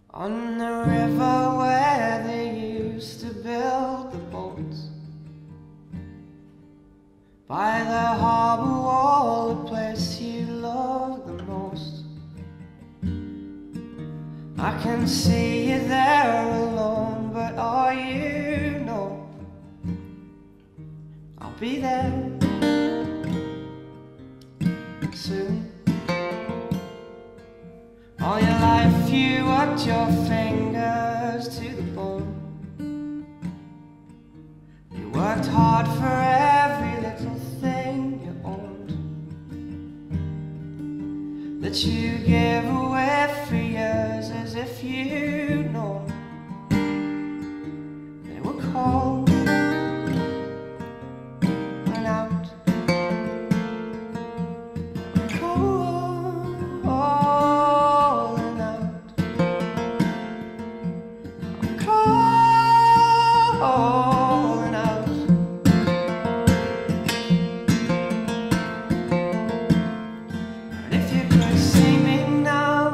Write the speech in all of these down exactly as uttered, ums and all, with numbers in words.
On the river where they used to build the boats, by the harbour wall, the place you love the most. I can see you there alone, but all you know, I'll be there soon. All your life you worked your fingers to the bone. You worked hard for every little thing you owned, that you give away for years as if you know they were cold and out. They were cold and out. Cold and out. And if you could see me now,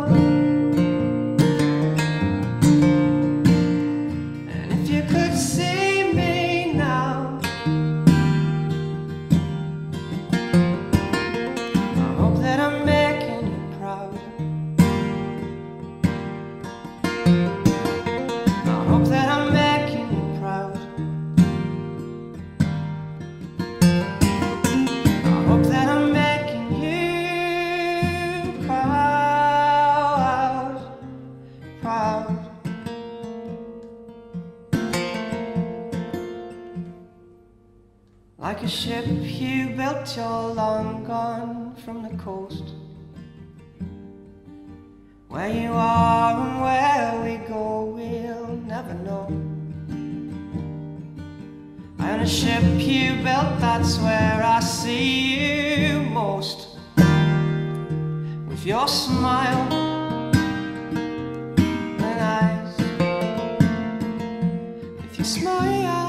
and if you could see me now, I hope that I'm making you proud. I hope that I'm making you proud. I hope that I'm making you proud, proud. Like a ship you built, you're long gone from the coast. Where you are and where we go, we'll never know. And a ship you built, that's where I see you most. With your smile and eyes, with your smile